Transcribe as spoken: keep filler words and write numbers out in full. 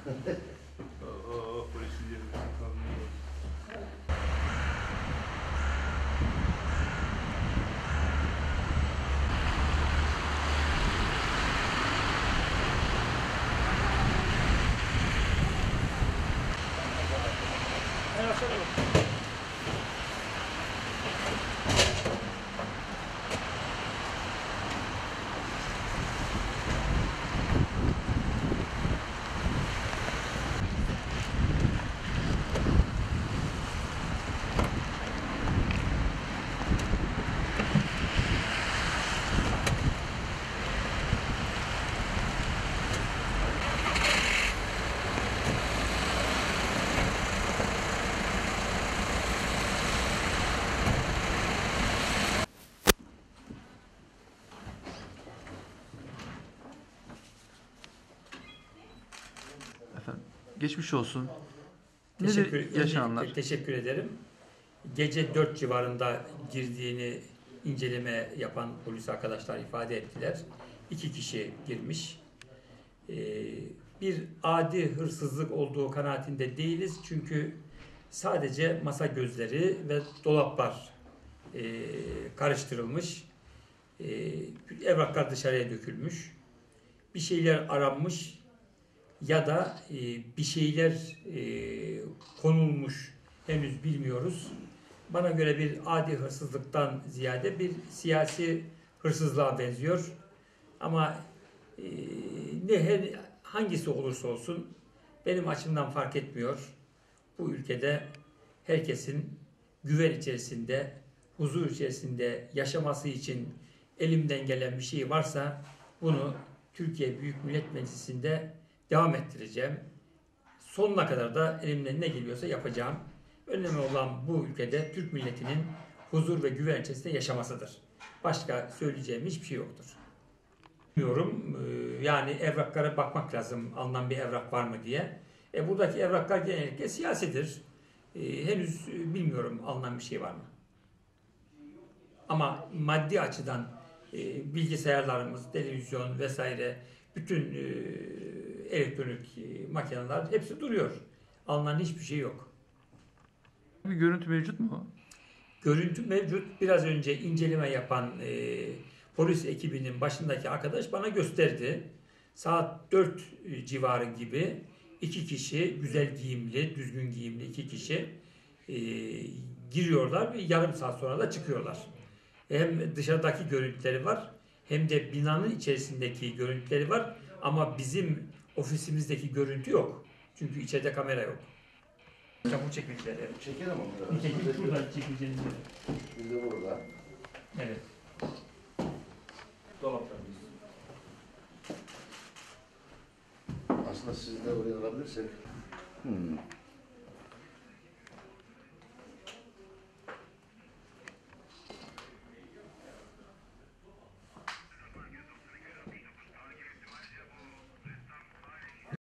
Aa, polisin yerine kalmıyor. Efendim, geçmiş olsun. Teşekkür, Nedir yaşananlar? öncelikle teşekkür ederim. Gece dört civarında girdiğini inceleme yapan polis arkadaşlar ifade ettiler. İki kişi girmiş. Ee, bir adi hırsızlık olduğu kanaatinde değiliz. Çünkü sadece masa gözleri ve dolaplar e, karıştırılmış. E, evraklar dışarıya dökülmüş. Bir şeyler aranmış ya da e, bir şeyler e, konulmuş, henüz bilmiyoruz. Bana göre bir adi hırsızlıktan ziyade bir siyasi hırsızlığa benziyor. Ama e, ne her hangisi olursa olsun benim açımdan fark etmiyor. Bu ülkede herkesin güven içerisinde, huzur içerisinde yaşaması için elimden gelen bir şey varsa bunu Türkiye Büyük Millet Meclisi'nde devam ettireceğim. Sonuna kadar da elimden ne geliyorsa yapacağım. Önemli olan bu ülkede Türk milletinin huzur ve güven içerisinde yaşamasıdır. Başka söyleyeceğim hiçbir şey yoktur. Bilmiyorum, yani evraklara bakmak lazım, alınan bir evrak var mı diye. E, buradaki evraklar genellikle siyasidir. E, henüz bilmiyorum alınan bir şey var mı. Ama maddi açıdan e, bilgisayarlarımız, televizyon vesaire bütün e, elektronik e, makineler hepsi duruyor. Alınan hiçbir şey yok. Bir görüntü mevcut mu? Görüntü mevcut. Biraz önce inceleme yapan e, polis ekibinin başındaki arkadaş bana gösterdi. Saat dört civarı gibi iki kişi, güzel giyimli, düzgün giyimli iki kişi e, giriyorlar ve yarım saat sonra da çıkıyorlar. Hem dışarıdaki görüntüleri var hem de binanın içerisindeki görüntüleri var ama bizim ofisimizdeki görüntü yok. Çünkü içeride kamera yok. Çabuk çekmekleri. Çekelim onları. Nitekim buradan çekeceğiz. Biz de burada. Evet. Dolaplarımız. Aslında sizi de oraya alabilirsek. Hmm.